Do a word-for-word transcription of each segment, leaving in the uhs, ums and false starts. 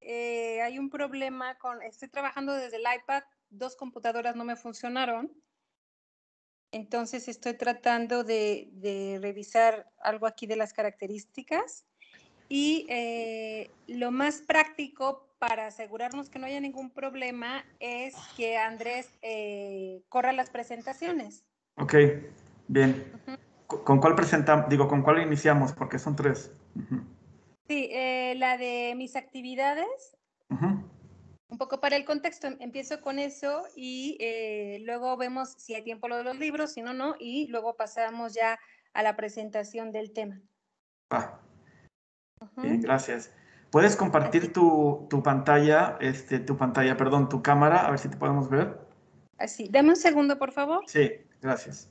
eh, hay un problema con, estoy trabajando desde el iPad, dos computadoras no me funcionaron, entonces estoy tratando de, de revisar algo aquí de las características y eh, lo más práctico para asegurarnos que no haya ningún problema es que Andrés eh, corra las presentaciones. Ok, bien. Uh-huh. ¿Con cuál presentamos? Digo, ¿con cuál iniciamos? Porque son tres. Uh-huh. Sí, eh, la de mis actividades. Uh-huh. Un poco para el contexto, empiezo con eso y eh, luego vemos si hay tiempo lo de los libros, si no, no, y luego pasamos ya a la presentación del tema. Ah. Uh-huh. Bien, gracias. ¿Puedes compartir tu, tu pantalla, este, tu pantalla, perdón, tu cámara, a ver si te podemos ver? Así, dame un segundo, por favor. Sí, gracias.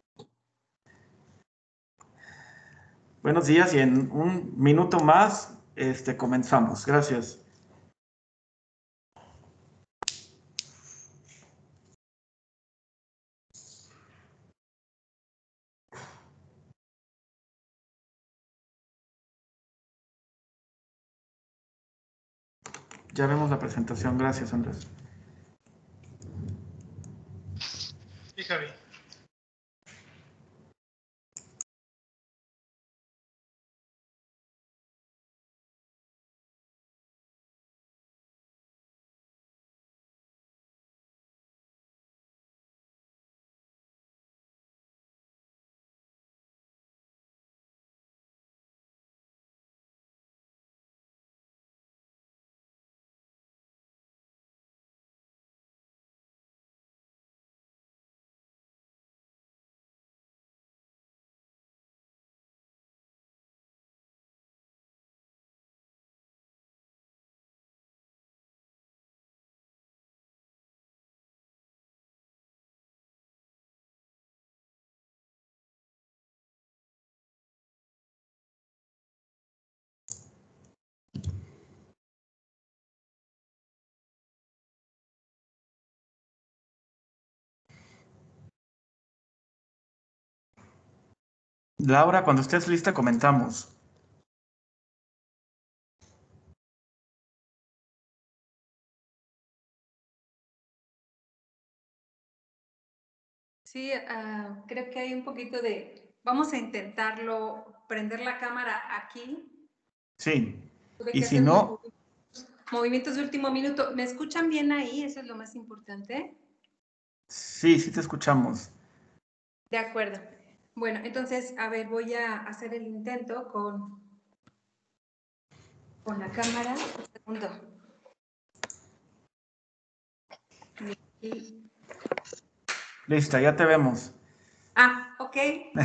Buenos días y en un minuto más este, comenzamos. Gracias. Ya vemos la presentación. Gracias, Andrés. Sí, Javi. Laura, cuando estés lista, comentamos. Sí, uh, creo que hay un poquito de... Vamos a intentarlo, prender la cámara aquí. Sí, y si no... Movimientos de último minuto. ¿Me escuchan bien ahí? Eso es lo más importante. Sí, sí te escuchamos. De acuerdo. Bueno, entonces, a ver, voy a hacer el intento con, con la cámara. Un segundo. Y... Lista, ya te vemos. Ah, ok.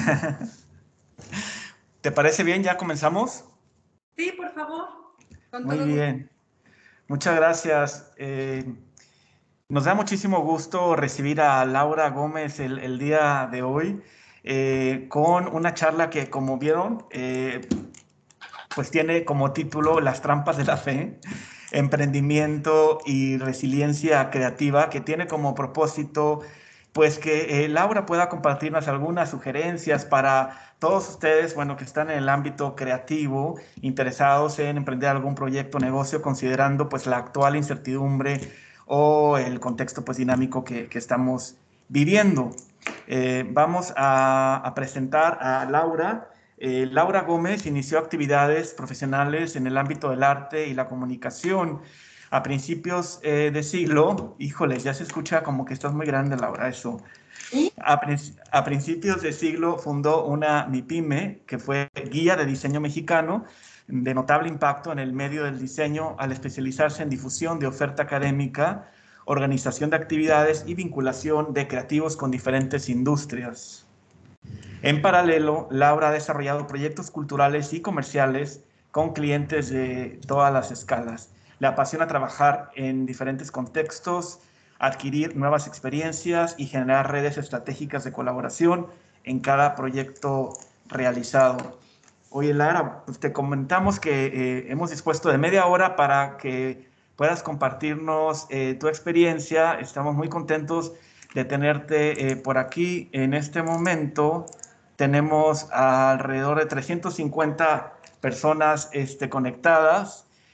¿Te parece bien? ¿Ya comenzamos? Sí, por favor. Con Muy todo bien. gusto. Muchas gracias. Eh, nos da muchísimo gusto recibir a Laura Gómez el, el día de hoy eh, con una charla que, como vieron, eh, pues tiene como título Las trampas de la fe, emprendimiento y resiliencia creativa, que tiene como propósito pues que eh, Laura pueda compartirnos algunas sugerencias para todos ustedes, bueno, que están en el ámbito creativo, interesados en emprender algún proyecto o negocio, considerando pues la actual incertidumbre o el contexto pues dinámico que, que estamos viviendo. Eh, vamos a, a presentar a Laura. Eh, Laura Gómez inició actividades profesionales en el ámbito del arte y la comunicación a principios eh, de siglo. Híjole, ya se escucha como que estás muy grande, Laura, eso. ¿Sí? A, a principios de siglo fundó una MIPYME, que fue guía de diseño mexicano, de notable impacto en el medio del diseño al especializarse en difusión de oferta académica, organización de actividades y vinculación de creativos con diferentes industrias. En paralelo, Laura ha desarrollado proyectos culturales y comerciales con clientes de todas las escalas. Le apasiona trabajar en diferentes contextos, adquirir nuevas experiencias y generar redes estratégicas de colaboración en cada proyecto realizado. Oye, Lara, pues te comentamos que eh, hemos dispuesto de media hora para que puedas compartirnos eh, tu experiencia. Estamos muy contentos de tenerte eh, por aquí en este momento. Tenemos alrededor de trescientas cincuenta personas este, conectadas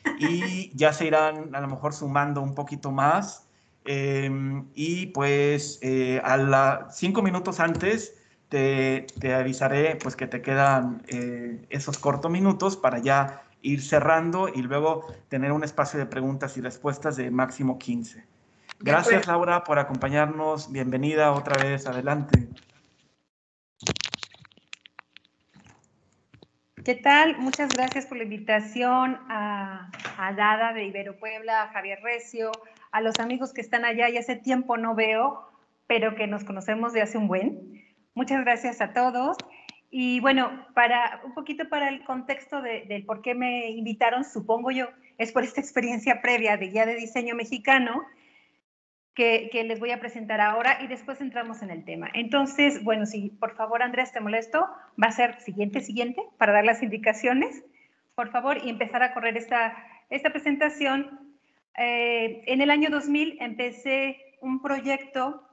y ya se irán a lo mejor sumando un poquito más. Eh, y pues eh, a las cinco minutos antes te, te, avisaré pues que te quedan eh, esos cortos minutos para ya ir cerrando y luego tener un espacio de preguntas y respuestas de máximo quince. Gracias, Laura, por acompañarnos. Bienvenida otra vez. Adelante. ¿Qué tal? Muchas gracias por la invitación a, a Dada de Ibero Puebla, a Javier Recio, a los amigos que están allá y hace tiempo no veo, pero que nos conocemos de hace un buen. Muchas gracias a todos. Y bueno, para un poquito para el contexto de, de por qué me invitaron, supongo yo, es por esta experiencia previa de guía de diseño mexicano, Que, que les voy a presentar ahora y después entramos en el tema. Entonces, bueno, si por favor, Andrés, te molesto, va a ser siguiente, siguiente, para dar las indicaciones, por favor, y empezar a correr esta, esta presentación. Eh, en el año dos mil empecé un proyecto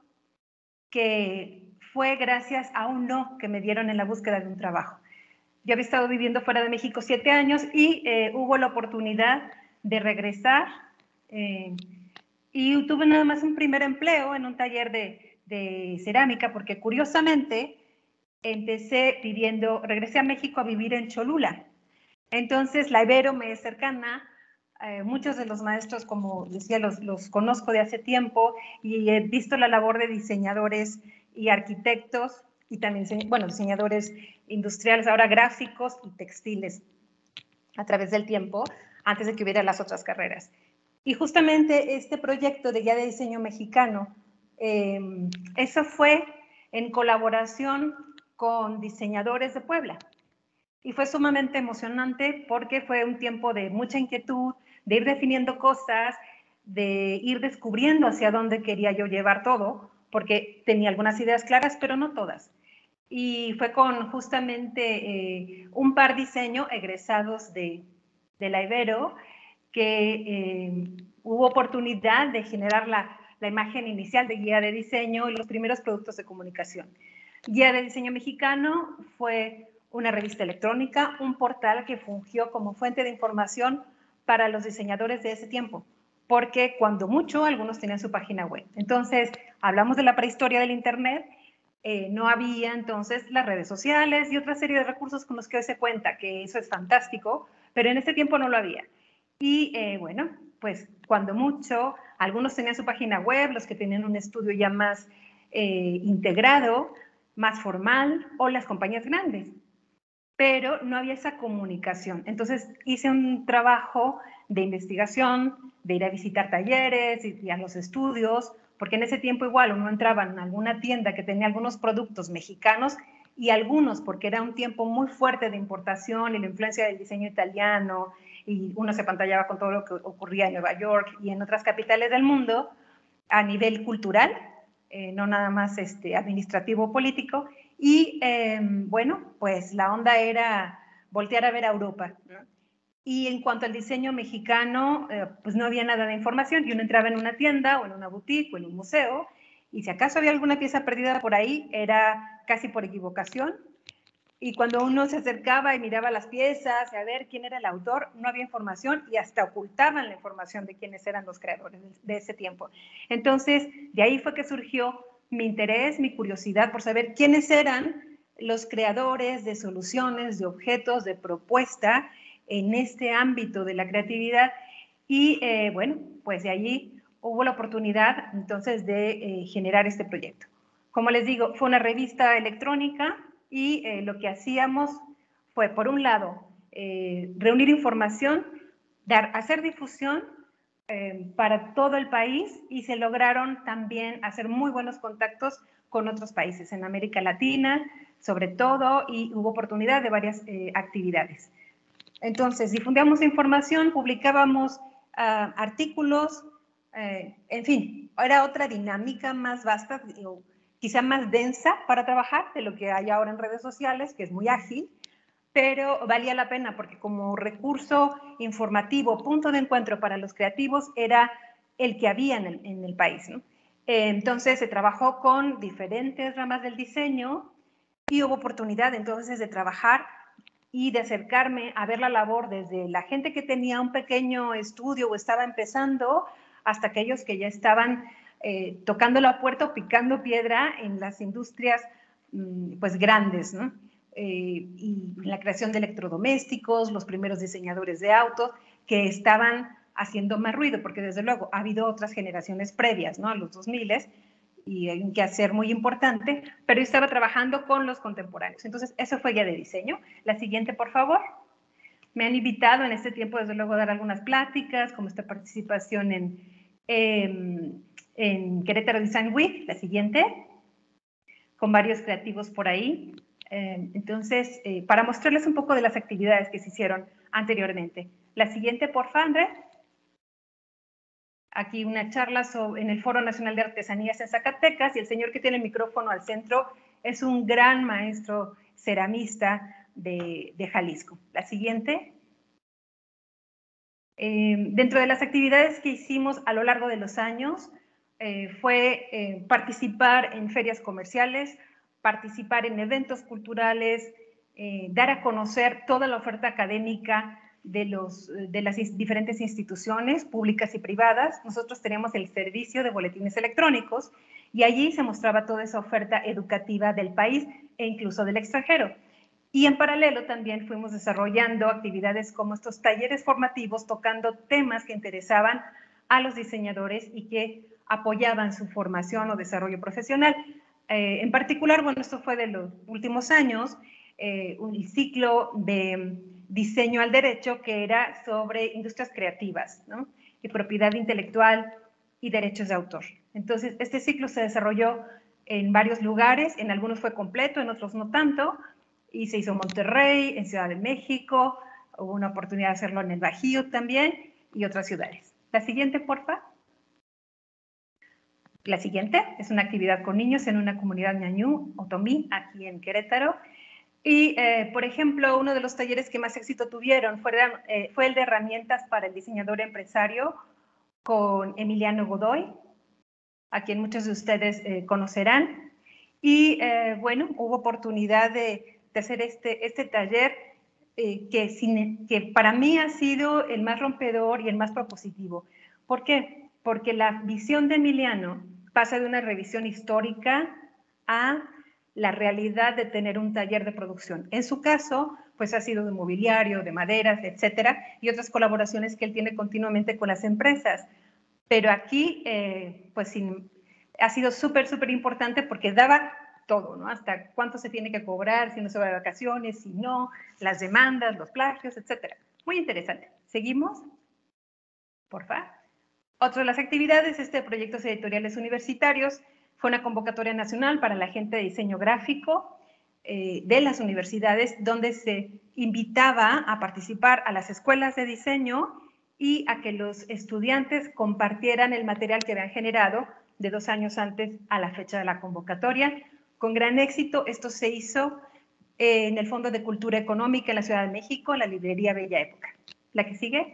que fue gracias a un no que me dieron en la búsqueda de un trabajo. Yo había estado viviendo fuera de México siete años y eh, hubo la oportunidad de regresar eh, y tuve nada más un primer empleo en un taller de, de cerámica, porque curiosamente empecé viviendo, regresé a México a vivir en Cholula. Entonces la Ibero me es cercana, eh, muchos de los maestros, como decía, los, los conozco de hace tiempo y he visto la labor de diseñadores y arquitectos y también, bueno, diseñadores industriales, ahora gráficos y textiles a través del tiempo, antes de que hubiera las otras carreras. Y justamente este proyecto de guía de diseño mexicano, eh, eso fue en colaboración con diseñadores de Puebla. Y fue sumamente emocionante porque fue un tiempo de mucha inquietud, de ir definiendo cosas, de ir descubriendo hacia dónde quería yo llevar todo, porque tenía algunas ideas claras, pero no todas. Y fue con justamente eh, un par diseño egresados de, de la Ibero, que eh, hubo oportunidad de generar la, la imagen inicial de guía de diseño y los primeros productos de comunicación. Guía de diseño mexicano fue una revista electrónica, un portal que fungió como fuente de información para los diseñadores de ese tiempo, porque cuando mucho algunos tenían su página web. Entonces, hablamos de la prehistoria del Internet, eh, no había entonces las redes sociales y otra serie de recursos con los que hoy se cuenta, que eso es fantástico, pero en ese tiempo no lo había. Y eh, bueno, pues cuando mucho, algunos tenían su página web, los que tenían un estudio ya más eh, integrado, más formal, o las compañías grandes, pero no había esa comunicación. Entonces hice un trabajo de investigación, de ir a visitar talleres y, y a los estudios, porque en ese tiempo igual uno entraba en alguna tienda que tenía algunos productos mexicanos y algunos, porque era un tiempo muy fuerte de importación y la influencia del diseño italiano, y uno se pantallaba con todo lo que ocurría en Nueva York y en otras capitales del mundo a nivel cultural, eh, no nada más este, administrativo o político. Y eh, bueno, pues la onda era voltear a ver a Europa, ¿no? Y en cuanto al diseño mexicano, eh, pues no había nada de información y uno entraba en una tienda o en una boutique o en un museo y si acaso había alguna pieza perdida por ahí era casi por equivocación. Y cuando uno se acercaba y miraba las piezas, a ver quién era el autor, no había información y hasta ocultaban la información de quiénes eran los creadores de ese tiempo. Entonces, de ahí fue que surgió mi interés, mi curiosidad por saber quiénes eran los creadores de soluciones, de objetos, de propuesta en este ámbito de la creatividad. Y eh, bueno, pues de allí hubo la oportunidad entonces de eh, generar este proyecto. Como les digo, fue una revista electrónica y eh, lo que hacíamos fue, por un lado, eh, reunir información, dar, hacer difusión eh, para todo el país y se lograron también hacer muy buenos contactos con otros países en América Latina, sobre todo, y hubo oportunidad de varias eh, actividades. Entonces, difundíamos información, publicábamos uh, artículos, eh, en fin, era otra dinámica más vasta, digo, quizá más densa para trabajar de lo que hay ahora en redes sociales, que es muy ágil, pero valía la pena porque como recurso informativo, punto de encuentro para los creativos, era el que había en el, en el país, ¿no? Eh, entonces se trabajó con diferentes ramas del diseño y hubo oportunidad entonces de trabajar y de acercarme a ver la labor desde la gente que tenía un pequeño estudio o estaba empezando hasta aquellos que ya estaban eh, tocando la puerta o picando piedra en las industrias mmm, pues grandes, ¿no? Eh, y la creación de electrodomésticos, los primeros diseñadores de autos que estaban haciendo más ruido, porque desde luego ha habido otras generaciones previas, ¿no? A los dos mil, y hay un quehacer muy importante, pero yo estaba trabajando con los contemporáneos. Entonces, eso fue ya de diseño. La siguiente, por favor. Me han invitado en este tiempo, desde luego, a dar algunas pláticas, como esta participación en, eh, en Querétaro Design Week. La siguiente, con varios creativos por ahí. Eh, entonces, eh, para mostrarles un poco de las actividades que se hicieron anteriormente. La siguiente, por favor, André. Aquí una charla sobre, en el Foro Nacional de Artesanías en Zacatecas, y el señor que tiene el micrófono al centro es un gran maestro ceramista de, de Jalisco. La siguiente. Eh, dentro de las actividades que hicimos a lo largo de los años eh, fue eh, participar en ferias comerciales, participar en eventos culturales, eh, dar a conocer toda la oferta académica de, los, de las diferentes instituciones públicas y privadas. Nosotros teníamos el servicio de boletines electrónicos y allí se mostraba toda esa oferta educativa del país e incluso del extranjero. Y en paralelo también fuimos desarrollando actividades como estos talleres formativos tocando temas que interesaban a los diseñadores y que apoyaban su formación o desarrollo profesional. Eh, en particular, bueno, esto fue de los últimos años, eh, un ciclo de diseño al derecho que era sobre industrias creativas, ¿no? Y propiedad intelectual y derechos de autor. Entonces, este ciclo se desarrolló en varios lugares, en algunos fue completo, en otros no tanto, y se hizo en Monterrey, en Ciudad de México, hubo una oportunidad de hacerlo en el Bajío también, y otras ciudades. La siguiente, porfa. La siguiente es una actividad con niños en una comunidad ñañú, otomí, aquí en Querétaro. Y, eh, por ejemplo, uno de los talleres que más éxito tuvieron fue, eh, fue el de herramientas para el diseñador empresario con Emiliano Godoy, a quien muchos de ustedes eh, conocerán. Y, eh, bueno, hubo oportunidad de, de hacer este, este taller eh, que, sin, que para mí ha sido el más rompedor y el más propositivo. ¿Por qué? Porque la visión de Emiliano pasa de una revisión histórica a la realidad de tener un taller de producción. En su caso, pues ha sido de mobiliario, de maderas, etcétera, y otras colaboraciones que él tiene continuamente con las empresas. Pero aquí, eh, pues sin, ha sido súper, súper importante porque daba todo, ¿no? Hasta cuánto se tiene que cobrar, si no se va de vacaciones, si no, las demandas, los plagios, etcétera. Muy interesante. ¿Seguimos? Por favor. Otra de las actividades, este proyectos editoriales universitarios, fue una convocatoria nacional para la gente de diseño gráfico eh, de las universidades, donde se invitaba a participar a las escuelas de diseño y a que los estudiantes compartieran el material que habían generado de dos años antes a la fecha de la convocatoria. Con gran éxito, esto se hizo en el Fondo de Cultura Económica en la Ciudad de México, en la librería Bella Época. ¿La que sigue?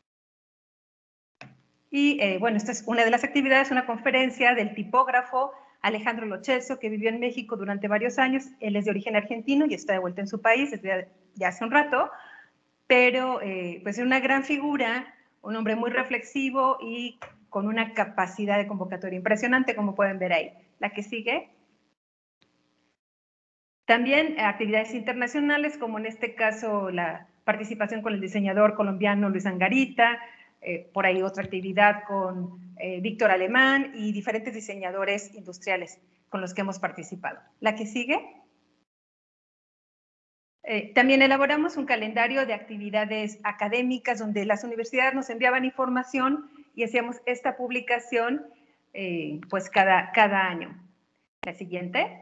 Y eh, bueno, esta es una de las actividades, una conferencia del tipógrafo Alejandro Lochelso, que vivió en México durante varios años. Él es de origen argentino y está de vuelta en su país desde ya hace un rato, pero eh, pues es una gran figura, un hombre muy reflexivo y con una capacidad de convocatoria impresionante, como pueden ver ahí. La que sigue. También actividades internacionales, como en este caso la participación con el diseñador colombiano Luis Angarita, eh, por ahí otra actividad con eh, Víctor Alemán y diferentes diseñadores industriales con los que hemos participado. La que sigue. Eh, también elaboramos un calendario de actividades académicas donde las universidades nos enviaban información y hacíamos esta publicación eh, pues cada, cada año. La siguiente.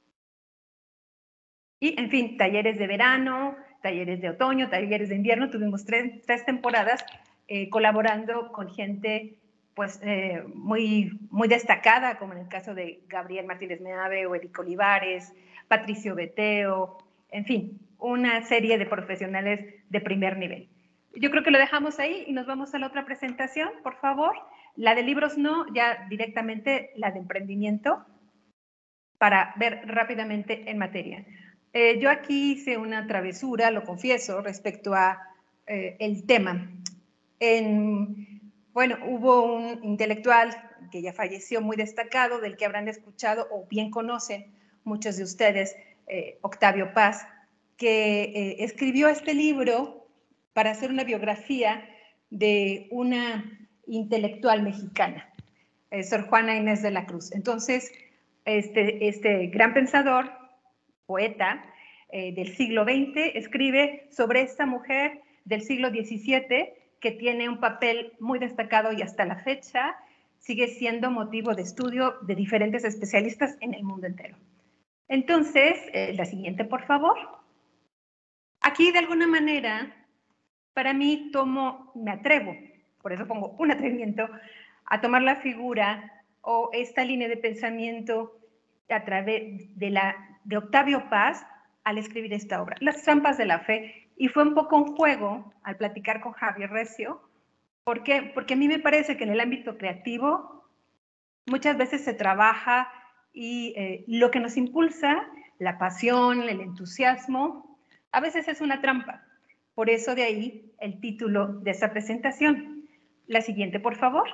Y, en fin, talleres de verano, talleres de otoño, talleres de invierno. Tuvimos tres, tres temporadas eh, colaborando con gente pues, eh, muy, muy destacada, como en el caso de Gabriel Martínez Meave o Eric Olivares, Patricio Beteo, en fin, una serie de profesionales de primer nivel. Yo creo que lo dejamos ahí y nos vamos a la otra presentación, por favor. La de libros no, ya directamente la de emprendimiento, para ver rápidamente en materia. Eh, yo aquí hice una travesura, lo confieso, respecto a eh, el tema. En, bueno, hubo un intelectual que ya falleció muy destacado, del que habrán escuchado o bien conocen muchos de ustedes, eh, Octavio Paz, que eh, escribió este libro para hacer una biografía de una intelectual mexicana, eh, Sor Juana Inés de la Cruz. Entonces, este, este gran pensador, poeta eh, del siglo veinte, escribe sobre esta mujer del siglo diecisiete que tiene un papel muy destacado y hasta la fecha sigue siendo motivo de estudio de diferentes especialistas en el mundo entero. Entonces, eh, la siguiente, por favor. Aquí, de alguna manera, para mí tomo, me atrevo, por eso pongo un atrevimiento, a tomar la figura o esta línea de pensamiento a través de, la, de Octavio Paz al escribir esta obra, Las trampas de la fe, y fue un poco un juego al platicar con Javier Recio. ¿Por qué? Porque a mí me parece que en el ámbito creativo muchas veces se trabaja y eh, lo que nos impulsa, la pasión, el entusiasmo, a veces es una trampa. Por eso de ahí el título de esta presentación. La siguiente, por favor.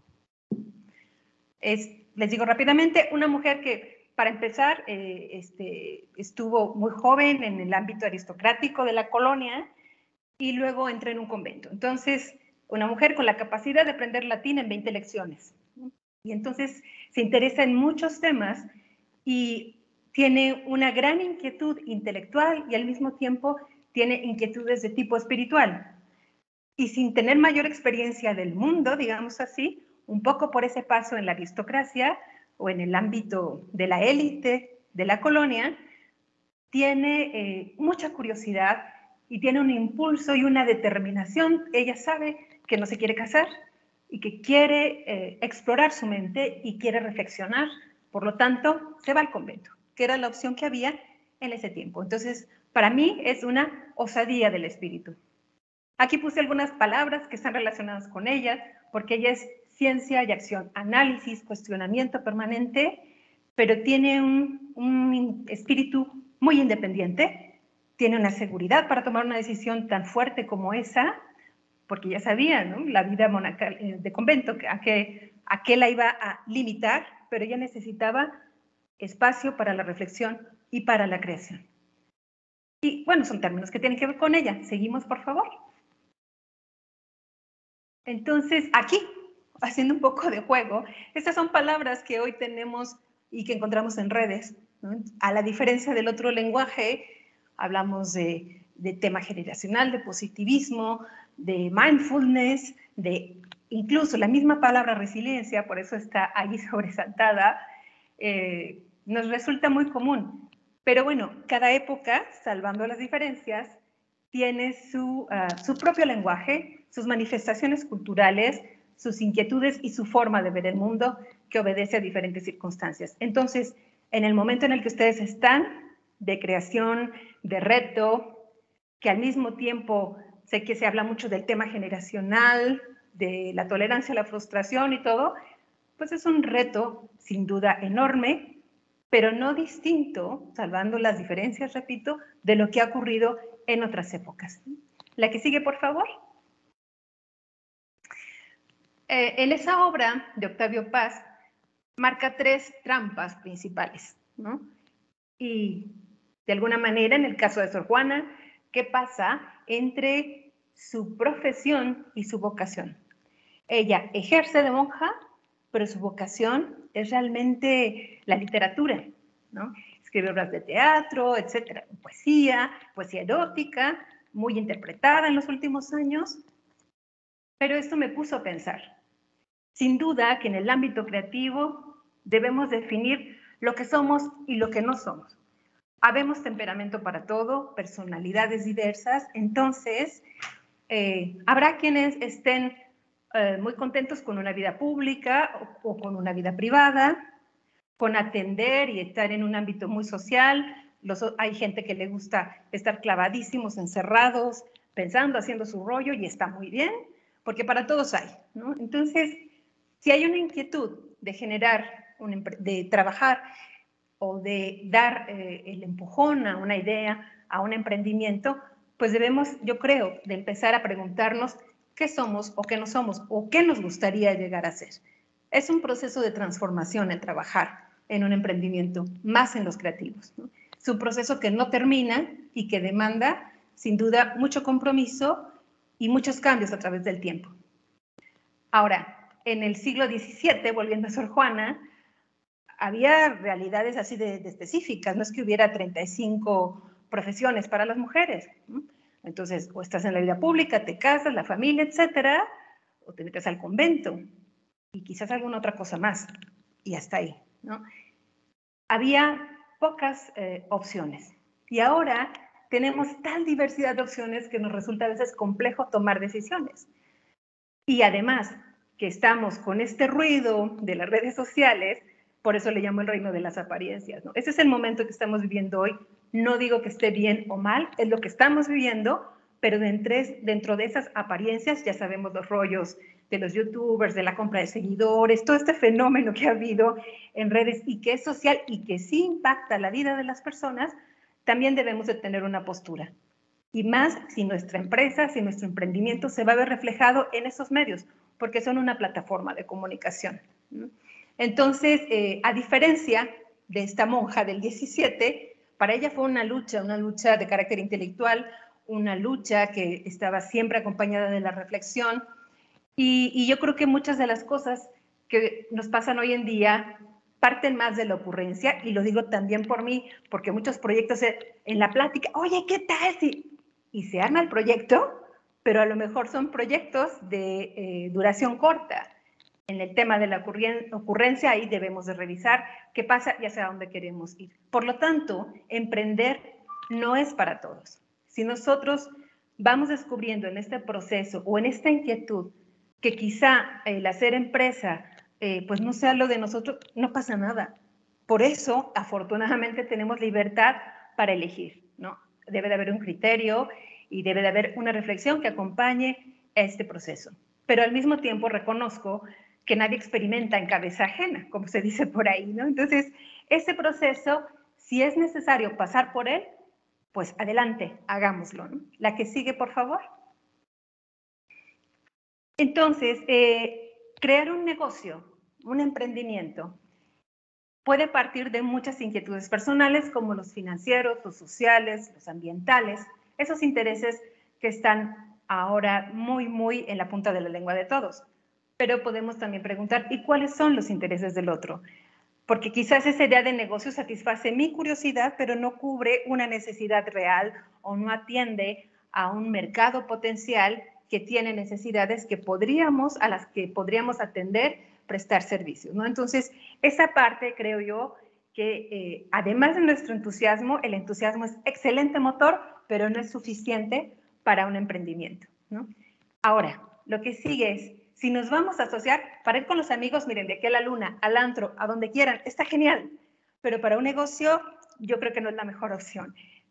Es, les digo rápidamente, una mujer que, para empezar, eh, este, estuvo muy joven en el ámbito aristocrático de la colonia y luego entró en un convento. Entonces, una mujer con la capacidad de aprender latín en veinte lecciones. Y entonces se interesa en muchos temas y tiene una gran inquietud intelectual y al mismo tiempo tiene inquietudes de tipo espiritual. Y sin tener mayor experiencia del mundo, digamos así, un poco por ese paso en la aristocracia o en el ámbito de la élite de la colonia, tiene eh, mucha curiosidad y tiene un impulso y una determinación. Ella sabe que no se quiere casar y que quiere eh, explorar su mente y quiere reflexionar. Por lo tanto, se va al convento, que era la opción que había en ese tiempo. Entonces, para mí es una osadía del espíritu. Aquí puse algunas palabras que están relacionadas con ella, porque ella es ciencia y acción, análisis, cuestionamiento permanente, pero tiene un, un espíritu muy independiente, tiene una seguridad para tomar una decisión tan fuerte como esa, porque ya sabía, ¿no?, la vida monacal de convento, a qué, a qué la iba a limitar, pero ella necesitaba espacio para la reflexión y para la creación. Y bueno, son términos que tienen que ver con ella. Seguimos, por favor. Entonces, aquí, haciendo un poco de juego, estas son palabras que hoy tenemos y que encontramos en redes, ¿no? A la diferencia del otro lenguaje, hablamos de, de tema generacional, de positivismo, de mindfulness, de incluso la misma palabra resiliencia, por eso está ahí sobresaltada, eh, nos resulta muy común. Pero bueno, cada época, salvando las diferencias, tiene su, uh, su propio lenguaje, sus manifestaciones culturales, sus inquietudes y su forma de ver el mundo que obedece a diferentes circunstancias. Entonces, en el momento en el que ustedes están, de creación, de reto, que al mismo tiempo sé que se habla mucho del tema generacional, de la tolerancia a la frustración y todo, pues es un reto sin duda enorme, pero no distinto, salvando las diferencias, repito, de lo que ha ocurrido en otras épocas. La que sigue, por favor. Eh, en esa obra de Octavio Paz marca tres trampas principales, ¿no? Y de alguna manera, en el caso de Sor Juana, ¿qué pasa entre su profesión y su vocación? Ella ejerce de monja, pero su vocación es realmente la literatura, ¿no? Escribe obras de teatro, etcétera, poesía, poesía erótica, muy interpretada en los últimos años. Pero esto me puso a pensar. Sin duda que en el ámbito creativo debemos definir lo que somos y lo que no somos. Habemos temperamento para todo, personalidades diversas, entonces eh, habrá quienes estén eh, muy contentos con una vida pública o, o con una vida privada, con atender y estar en un ámbito muy social. Los, hay gente que le gusta estar clavadísimos, encerrados, pensando, haciendo su rollo, y está muy bien, porque para todos hay, ¿no? Entonces, si hay una inquietud de generar, un, de trabajar o de dar eh, el empujón a una idea, a un emprendimiento, pues debemos, yo creo, de empezar a preguntarnos qué somos o qué no somos o qué nos gustaría llegar a ser. Es un proceso de transformación el trabajar en un emprendimiento, más en los creativos, ¿no? Es un proceso que no termina y que demanda, sin duda, mucho compromiso y muchos cambios a través del tiempo. Ahora, en el siglo diecisiete, volviendo a Sor Juana, había realidades así de, de específicas, no es que hubiera treinta y cinco profesiones para las mujeres, ¿no? Entonces, o estás en la vida pública, te casas, la familia, etcétera, o te metes al convento, y quizás alguna otra cosa más, y hasta ahí, ¿no? Había pocas eh, opciones, y ahora tenemos tal diversidad de opciones que nos resulta a veces complejo tomar decisiones. Y además, que estamos con este ruido de las redes sociales, por eso le llamo el reino de las apariencias, ¿no? Ese es el momento que estamos viviendo hoy. No digo que esté bien o mal, es lo que estamos viviendo, pero dentro de esas apariencias ya sabemos los rollos de los youtubers, de la compra de seguidores, todo este fenómeno que ha habido en redes y que es social y que sí impacta la vida de las personas, también debemos de tener una postura. Y más si nuestra empresa, si nuestro emprendimiento se va a ver reflejado en esos medios, porque son una plataforma de comunicación, ¿no? Entonces, eh, a diferencia de esta monja del diecisiete, para ella fue una lucha, una lucha de carácter intelectual, una lucha que estaba siempre acompañada de la reflexión, y, y yo creo que muchas de las cosas que nos pasan hoy en día parten más de la ocurrencia, y lo digo también por mí, porque muchos proyectos en la plática, oye, ¿qué tal si...? Y se arma el proyecto, pero a lo mejor son proyectos de eh, duración corta. En el tema de la ocurrencia, ahí debemos de revisar qué pasa y hacia dónde queremos ir. Por lo tanto, emprender no es para todos. Si nosotros vamos descubriendo en este proceso o en esta inquietud que quizá el hacer empresa eh, pues no sea lo de nosotros, no pasa nada. Por eso, afortunadamente, tenemos libertad para elegir, ¿no? Debe de haber un criterio y debe de haber una reflexión que acompañe este proceso. Pero al mismo tiempo reconozco que nadie experimenta en cabeza ajena, como se dice por ahí, ¿no? Entonces, ese proceso, si es necesario pasar por él, pues adelante, hagámoslo, ¿no? La que sigue, por favor. Entonces, eh, crear un negocio, un emprendimiento, puede partir de muchas inquietudes personales, como los financieros, los sociales, los ambientales, esos intereses que están ahora muy, muy en la punta de la lengua de todos. Pero podemos también preguntar, ¿y cuáles son los intereses del otro? Porque quizás esa idea de negocio satisface mi curiosidad, pero no cubre una necesidad real o no atiende a un mercado potencial que tiene necesidades que podríamos, a las que podríamos atender, prestar servicios, ¿no? Entonces, esa parte creo yo que eh, además de nuestro entusiasmo, el entusiasmo es excelente motor, pero no es suficiente para un emprendimiento, ¿no? Ahora, lo que sigue es, si nos vamos a asociar, para ir con los amigos, miren, de aquí a la luna, al antro, a donde quieran, está genial, pero para un negocio yo creo que no es la mejor opción.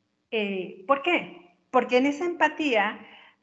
Eh, ¿Por qué? Porque en esa empatía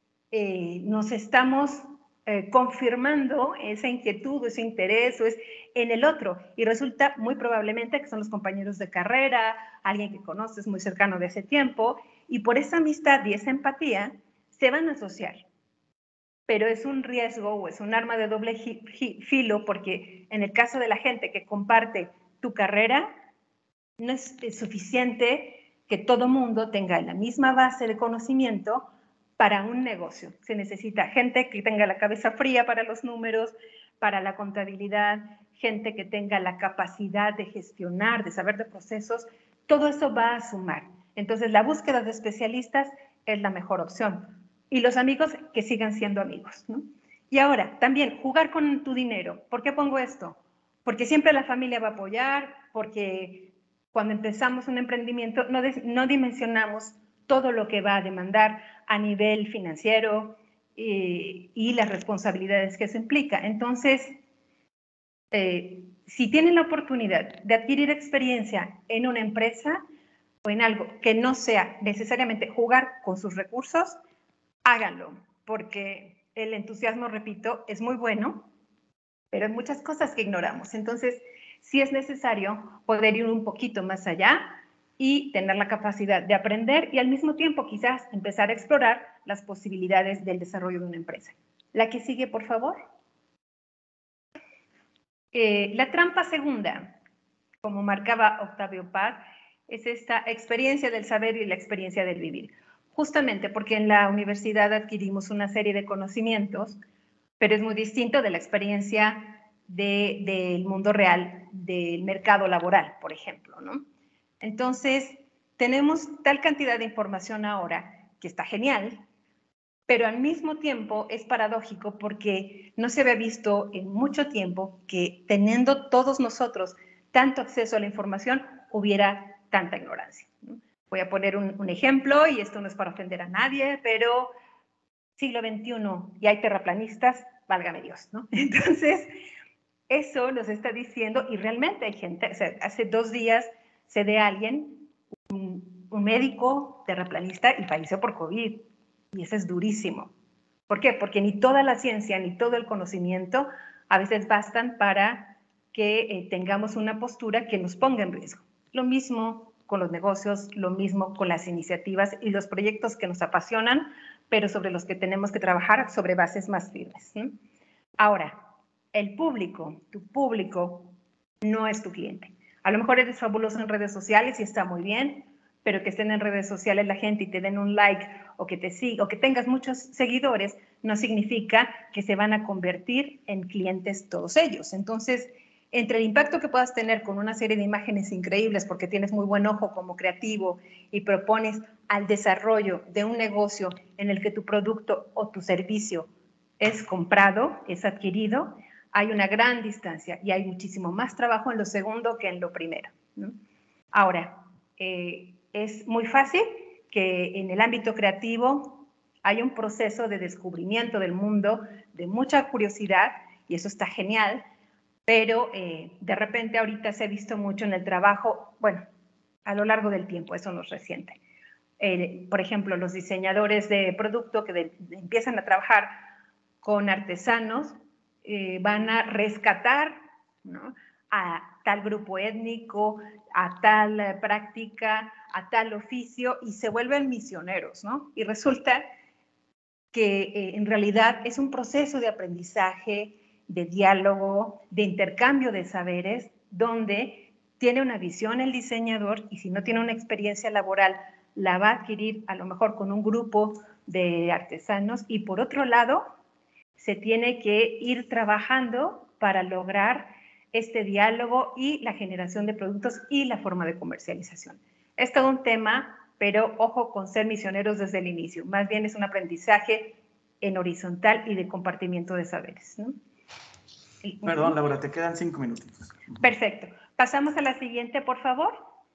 eh, nos estamos eh, confirmando esa inquietud, ese interés, o es en el otro, y resulta muy probablemente que son los compañeros de carrera, alguien que conoces muy cercano de ese tiempo, y por esa amistad y esa empatía se van a asociar. Pero es un riesgo o es un arma de doble filo, porque en el caso de la gente que comparte tu carrera, no es suficiente que todo mundo tenga la misma base de conocimiento para un negocio. Se necesita gente que tenga la cabeza fría para los números, para la contabilidad, gente que tenga la capacidad de gestionar, de saber de procesos. Todo eso va a sumar. Entonces, la búsqueda de especialistas es la mejor opción. Y los amigos que sigan siendo amigos, ¿no? Y ahora, también, jugar con tu dinero. ¿Por qué pongo esto? Porque siempre la familia va a apoyar, porque cuando empezamos un emprendimiento no, no dimensionamos todo lo que va a demandar a nivel financiero eh, y las responsabilidades que eso implica. Entonces, eh, si tienen la oportunidad de adquirir experiencia en una empresa o en algo que no sea necesariamente jugar con sus recursos, háganlo, porque el entusiasmo, repito, es muy bueno, pero hay muchas cosas que ignoramos. Entonces, Si es necesario poder ir un poquito más allá y tener la capacidad de aprender y al mismo tiempo quizás empezar a explorar las posibilidades del desarrollo de una empresa. La que sigue, por favor. Eh, la trampa segunda, como marcaba Octavio Paz, es esta experiencia del saber y la experiencia del vivir. Justamente porque en la universidad adquirimos una serie de conocimientos, pero es muy distinto de la experiencia de, del mundo real, del mercado laboral, por ejemplo, ¿no? Entonces, tenemos tal cantidad de información ahora que está genial, pero al mismo tiempo es paradójico porque no se había visto en mucho tiempo que teniendo todos nosotros tanto acceso a la información, hubiera tanta ignorancia, ¿no? Voy a poner un, un ejemplo, y esto no es para ofender a nadie, pero siglo veintiuno y hay terraplanistas, válgame Dios, ¿no? Entonces, eso nos está diciendo, y realmente hay gente, o sea, hace dos días sé de alguien, un, un médico terraplanista, y falleció por COVID, y eso es durísimo. ¿Por qué? Porque ni toda la ciencia, ni todo el conocimiento a veces bastan para que eh, tengamos una postura que nos ponga en riesgo. Lo mismo con los negocios, lo mismo con las iniciativas y los proyectos que nos apasionan, pero sobre los que tenemos que trabajar sobre bases más firmes, ¿sí? Ahora, el público, tu público no es tu cliente. A lo mejor eres fabuloso en redes sociales y está muy bien, pero que estén en redes sociales la gente y te den un like o que te siga o que tengas muchos seguidores no significa que se van a convertir en clientes todos ellos. Entonces, entre el impacto que puedas tener con una serie de imágenes increíbles porque tienes muy buen ojo como creativo y propones al desarrollo de un negocio en el que tu producto o tu servicio es comprado, es adquirido, hay una gran distancia y hay muchísimo más trabajo en lo segundo que en lo primero, ¿no? Ahora, eh, es muy fácil que en el ámbito creativo hay un proceso de descubrimiento del mundo, de mucha curiosidad, y eso está genial, pero eh, de repente ahorita se ha visto mucho en el trabajo, bueno, a lo largo del tiempo, eso no es reciente. Eh, por ejemplo, los diseñadores de producto que de, de, empiezan a trabajar con artesanos eh, van a rescatar, ¿no?, a tal grupo étnico, a tal eh, práctica, a tal oficio, y se vuelven misioneros, ¿no? Y resulta que eh, en realidad es un proceso de aprendizaje, de diálogo, de intercambio de saberes, donde tiene una visión el diseñador y si no tiene una experiencia laboral, la va a adquirir a lo mejor con un grupo de artesanos, y por otro lado, se tiene que ir trabajando para lograr este diálogo y la generación de productos y la forma de comercialización. Es todo un tema, pero ojo con ser misioneros desde el inicio. Más bien es un aprendizaje en horizontal y de compartimiento de saberes, ¿no? Perdón, Laura, te quedan cinco minutos. Perfecto. Pasamos a la siguiente, por favor.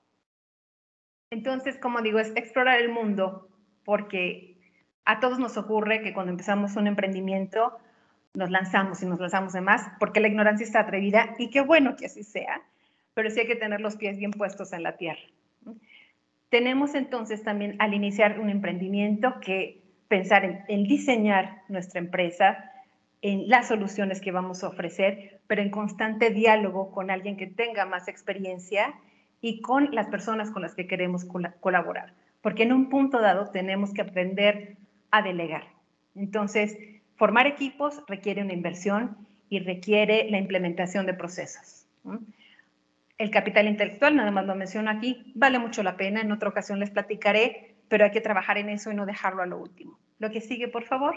Entonces, como digo, es explorar el mundo, porque a todos nos ocurre que cuando empezamos un emprendimiento nos lanzamos y nos lanzamos de más, porque la ignorancia está atrevida, y qué bueno que así sea, pero sí hay que tener los pies bien puestos en la tierra. Tenemos entonces también, al iniciar un emprendimiento, que pensar en, en diseñar nuestra empresa, en las soluciones que vamos a ofrecer, pero en constante diálogo con alguien que tenga más experiencia y con las personas con las que queremos col- colaborar. Porque en un punto dado tenemos que aprender a delegar. Entonces, formar equipos requiere una inversión y requiere la implementación de procesos, ¿no? El capital intelectual, nada más lo menciono aquí, vale mucho la pena, en otra ocasión les platicaré, pero hay que trabajar en eso y no dejarlo a lo último. Lo que sigue, por favor.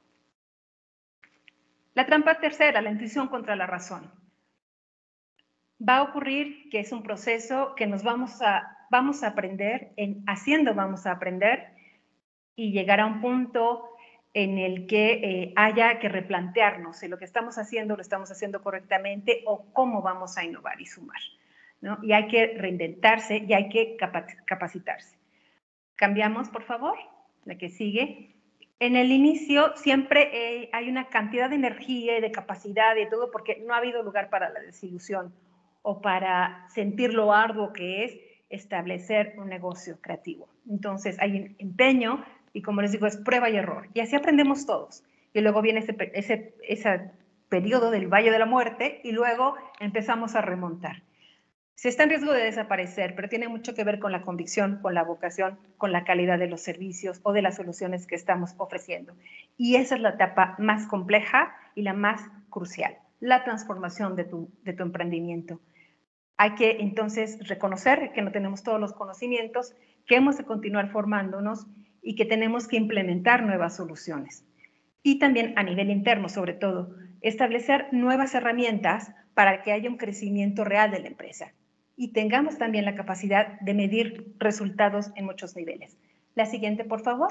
La trampa tercera, la intuición contra la razón. Va a ocurrir que es un proceso que nos vamos a, vamos a aprender, en haciendo vamos a aprender, y llegar a un punto en el que eh, haya que replantearnos si lo que estamos haciendo lo estamos haciendo correctamente o cómo vamos a innovar y sumar, ¿no? Y hay que reinventarse y hay que capacitarse. Cambiamos, por favor, la que sigue. En el inicio siempre eh, hay una cantidad de energía y de capacidad y de todo, porque no ha habido lugar para la desilusión o para sentir lo arduo que es establecer un negocio creativo. Entonces hay empeño y, como les digo, es prueba y error. Y así aprendemos todos. Y luego viene ese, ese, esa periodo del Valle de la Muerte y luego empezamos a remontar. Se está en riesgo de desaparecer, pero tiene mucho que ver con la convicción, con la vocación, con la calidad de los servicios o de las soluciones que estamos ofreciendo. Y esa es la etapa más compleja y la más crucial, la transformación de tu, de tu emprendimiento. Hay que entonces reconocer que no tenemos todos los conocimientos, que hemos de continuar formándonos y que tenemos que implementar nuevas soluciones. Y también a nivel interno, sobre todo, establecer nuevas herramientas para que haya un crecimiento real de la empresa y tengamos también la capacidad de medir resultados en muchos niveles. La siguiente, por favor.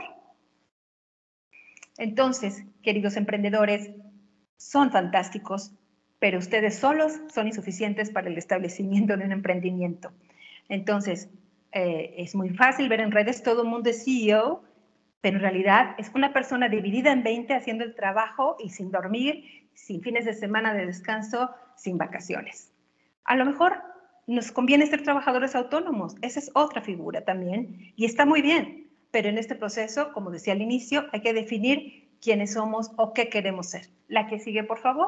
Entonces, queridos emprendedores, son fantásticos, pero ustedes solos son insuficientes para el establecimiento de un emprendimiento. Entonces, eh, es muy fácil ver en redes, todo el mundo es C E O, pero en realidad es una persona dividida en veinte haciendo el trabajo y sin dormir, sin fines de semana de descanso, sin vacaciones. A lo mejor nos conviene ser trabajadores autónomos, esa es otra figura también, y está muy bien, pero en este proceso, como decía al inicio, hay que definir quiénes somos o qué queremos ser. La que sigue, por favor.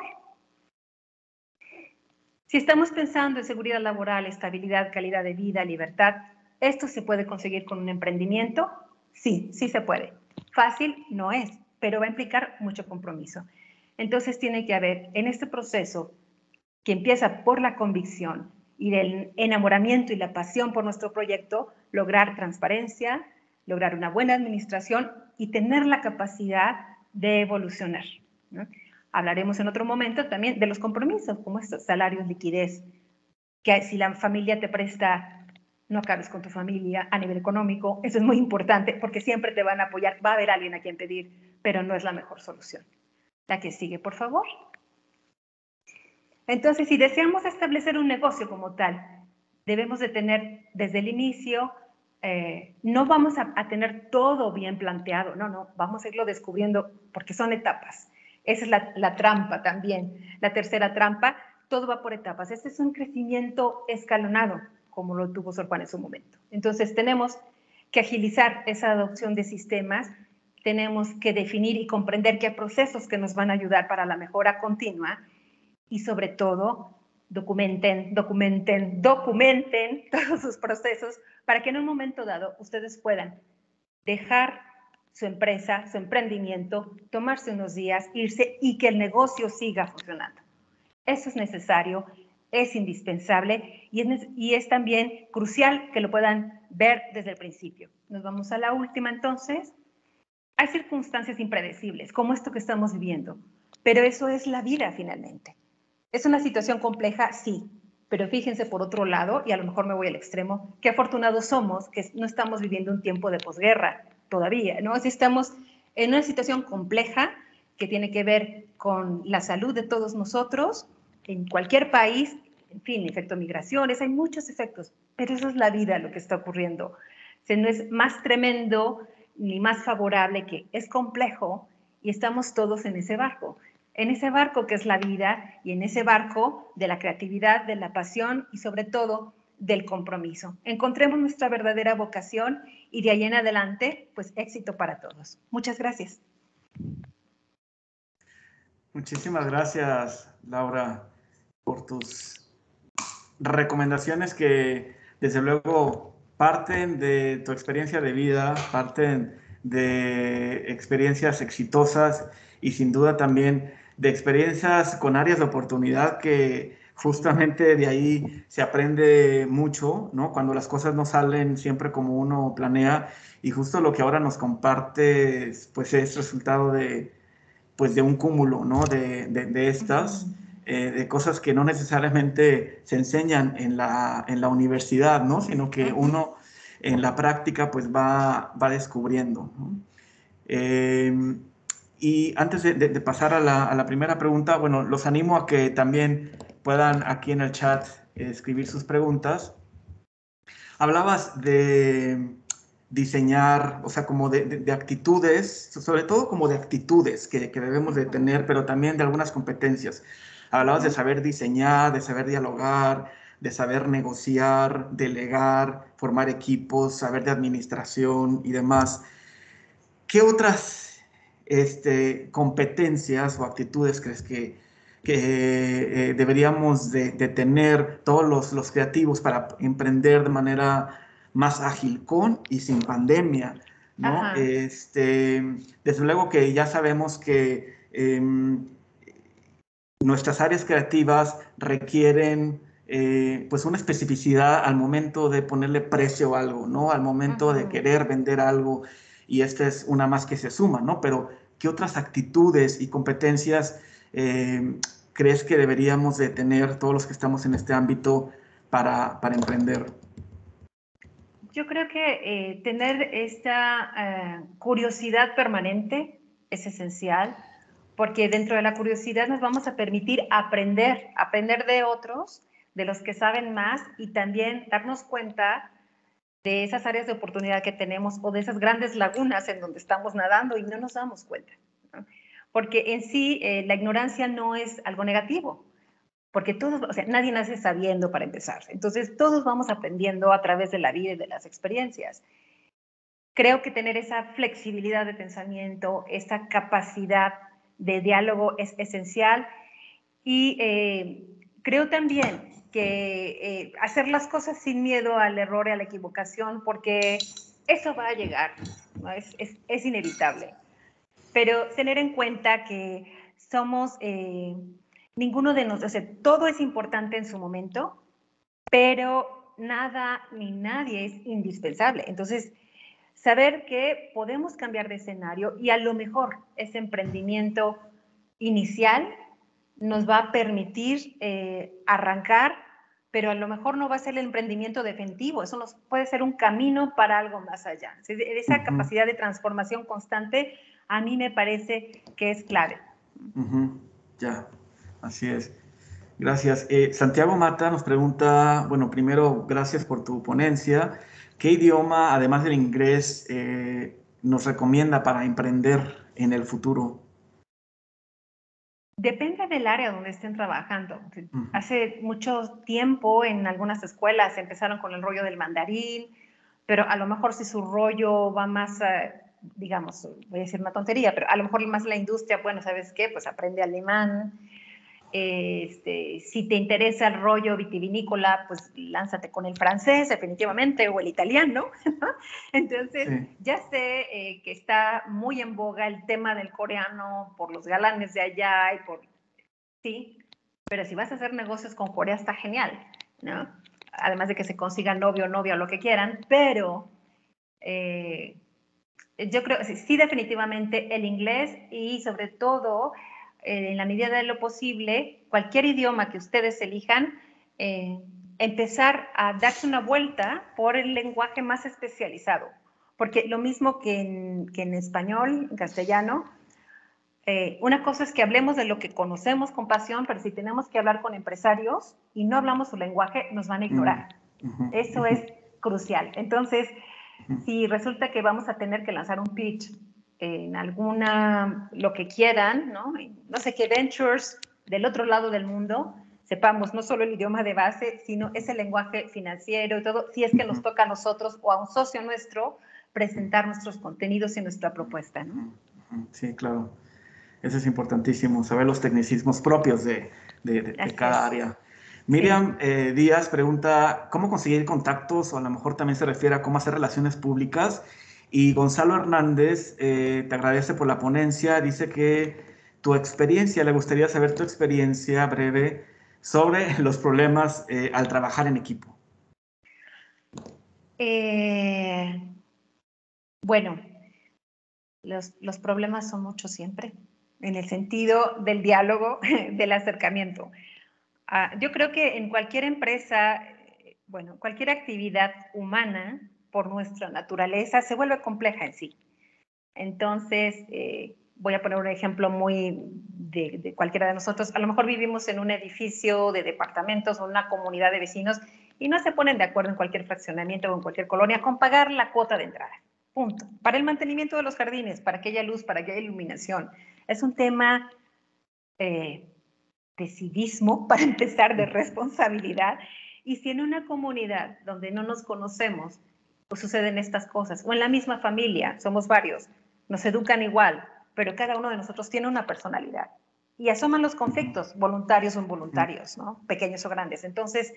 Si estamos pensando en seguridad laboral, estabilidad, calidad de vida, libertad, ¿esto se puede conseguir con un emprendimiento? Sí, sí se puede. Fácil no es, pero va a implicar mucho compromiso. Entonces tiene que haber en este proceso que empieza por la convicción y del enamoramiento y la pasión por nuestro proyecto, lograr transparencia, lograr una buena administración y tener la capacidad de evolucionar, ¿no? Hablaremos en otro momento también de los compromisos, como estos salarios, liquidez, que si la familia te presta, no acabes con tu familia a nivel económico. Eso es muy importante porque siempre te van a apoyar, va a haber alguien a quien pedir, pero no es la mejor solución. La que sigue, por favor. Entonces, si deseamos establecer un negocio como tal, debemos de tener desde el inicio, eh, no vamos a, a tener todo bien planteado, no, no, vamos a irlo descubriendo porque son etapas. Esa es la, la trampa también. La tercera trampa, todo va por etapas. Este es un crecimiento escalonado, como lo tuvo Sor Juana en su momento. Entonces, tenemos que agilizar esa adopción de sistemas, tenemos que definir y comprender qué procesos que nos van a ayudar para la mejora continua y, sobre todo, documenten, documenten, documenten todos sus procesos para que en un momento dado ustedes puedan dejar su empresa, su emprendimiento, tomarse unos días, irse y que el negocio siga funcionando. Eso es necesario, es indispensable y es, y es también crucial que lo puedan ver desde el principio. Nos vamos a la última entonces. Hay circunstancias impredecibles, como esto que estamos viviendo, pero eso es la vida finalmente. ¿Es una situación compleja? Sí, pero fíjense por otro lado, y a lo mejor me voy al extremo, qué afortunados somos que no estamos viviendo un tiempo de posguerra todavía, ¿no? Si estamos en una situación compleja que tiene que ver con la salud de todos nosotros, en cualquier país, en fin, efecto migraciones, hay muchos efectos, pero eso es la vida lo que está ocurriendo. O sea, no es más tremendo ni más favorable que es complejo y estamos todos en ese barco. En ese barco que es la vida y en ese barco de la creatividad, de la pasión y sobre todo del compromiso. Encontremos nuestra verdadera vocación y de ahí en adelante, pues éxito para todos. Muchas gracias. Muchísimas gracias, Laura, por tus recomendaciones que desde luego parten de tu experiencia de vida, parten de experiencias exitosas y sin duda también de experiencias con áreas de oportunidad que justamente de ahí se aprende mucho, ¿no? Cuando las cosas no salen siempre como uno planea y justo lo que ahora nos compartes pues es resultado de, pues, de un cúmulo, ¿no? De, de, de estas, eh, de cosas que no necesariamente se enseñan en la, en la universidad, ¿no? Sino que uno en la práctica pues va, va descubriendo, ¿no? Eh, y antes de, de, de pasar a la, a la primera pregunta, bueno, los animo a que también puedan aquí en el chat eh, escribir sus preguntas. Hablabas de diseñar, o sea, como de, de, de actitudes, sobre todo como de actitudes que, que debemos de tener, pero también de algunas competencias. Hablabas de saber diseñar, de saber dialogar, de saber negociar, delegar, formar equipos, saber de administración y demás. ¿Qué otras este, competencias o actitudes crees que que eh, deberíamos de, de tener todos los, los creativos para emprender de manera más ágil con y sin pandemia, ¿no? Ajá. Este, desde luego que ya sabemos que eh, nuestras áreas creativas requieren eh, pues una especificidad al momento de ponerle precio a algo, ¿no? Al momento de Ujú. querer vender algo, y esta es una más que se suma, ¿no? Pero, ¿qué otras actitudes y competencias eh, crees que deberíamos de tener todos los que estamos en este ámbito para, para emprender? Yo creo que eh, tener esta eh, curiosidad permanente es esencial, porque dentro de la curiosidad nos vamos a permitir aprender, aprender de otros, de los que saben más, y también darnos cuenta de esas áreas de oportunidad que tenemos o de esas grandes lagunas en donde estamos nadando y no nos damos cuenta, ¿no? Porque en sí eh, la ignorancia no es algo negativo, porque todos, o sea, nadie nace sabiendo para empezar. Entonces, todos vamos aprendiendo a través de la vida y de las experiencias. Creo que tener esa flexibilidad de pensamiento, esa capacidad de diálogo es esencial, y eh, creo también que eh, hacer las cosas sin miedo al error y a la equivocación, porque eso va a llegar, ¿no? es, es, es inevitable. Pero tener en cuenta que somos, eh, ninguno de nosotros, o sea, todo es importante en su momento, pero nada ni nadie es indispensable. Entonces, saber que podemos cambiar de escenario y a lo mejor ese emprendimiento inicial nos va a permitir eh, arrancar, pero a lo mejor no va a ser el emprendimiento definitivo, eso nos puede ser un camino para algo más allá. Esa Uh-huh. capacidad de transformación constante a mí me parece que es clave. Uh-huh. Ya, así es. Gracias. Eh, Santiago Mata nos pregunta, bueno, primero, gracias por tu ponencia. ¿Qué idioma, además del inglés, eh, nos recomienda para emprender en el futuro? Depende del área donde estén trabajando. Uh-huh. Hace mucho tiempo en algunas escuelas empezaron con el rollo del mandarín, pero a lo mejor si su rollo va más, uh, digamos, voy a decir una tontería, pero a lo mejor más la industria, bueno, ¿sabes qué? Pues aprende alemán. Este, si te interesa el rollo vitivinícola, pues lánzate con el francés definitivamente, o el italiano, ¿no? Entonces, sí. Ya sé eh, que está muy en boga el tema del coreano por los galanes de allá y por... Sí, pero si vas a hacer negocios con Corea está genial, ¿no? Además de que se consiga novio, novia o lo que quieran, pero eh, yo creo, sí, sí, definitivamente el inglés, y sobre todo, eh, en la medida de lo posible, cualquier idioma que ustedes elijan, eh, empezar a darse una vuelta por el lenguaje más especializado. Porque lo mismo que en, que en español, en castellano, eh, una cosa es que hablemos de lo que conocemos con pasión, pero si tenemos que hablar con empresarios y no hablamos su lenguaje, nos van a ignorar. Uh-huh. Eso uh-huh. es crucial. Entonces, uh-huh. si resulta que vamos a tener que lanzar un pitch en alguna, lo que quieran, ¿no? No sé qué ventures del otro lado del mundo, sepamos no solo el idioma de base, sino ese lenguaje financiero y todo, si es que nos toca a nosotros o a un socio nuestro presentar nuestros contenidos y nuestra propuesta, ¿no? Sí, claro. Eso es importantísimo, saber los tecnicismos propios de, de, de, de cada área. Miriam sí. eh, Díaz pregunta, ¿cómo conseguir contactos? O a lo mejor también se refiere a cómo hacer relaciones públicas. Y Gonzalo Hernández eh, te agradece por la ponencia. Dice que tu experiencia, le gustaría saber tu experiencia breve sobre los problemas eh, al trabajar en equipo. Eh, bueno, los, los problemas son muchos siempre, en el sentido del diálogo, del acercamiento. Uh, yo creo que en cualquier empresa, bueno, cualquier actividad humana, por nuestra naturaleza, se vuelve compleja en sí. Entonces, eh, voy a poner un ejemplo muy de, de cualquiera de nosotros. A lo mejor vivimos en un edificio de departamentos o una comunidad de vecinos y no se ponen de acuerdo en cualquier fraccionamiento o en cualquier colonia con pagar la cuota de entrada. Punto. Para el mantenimiento de los jardines, para que haya luz, para que haya iluminación. Es un tema eh, de civismo, para empezar, de responsabilidad. Y si en una comunidad donde no nos conocemos, pues suceden estas cosas, o en la misma familia, somos varios, nos educan igual, pero cada uno de nosotros tiene una personalidad. y asoman los conflictos, voluntarios o involuntarios, ¿no? Pequeños o grandes. Entonces,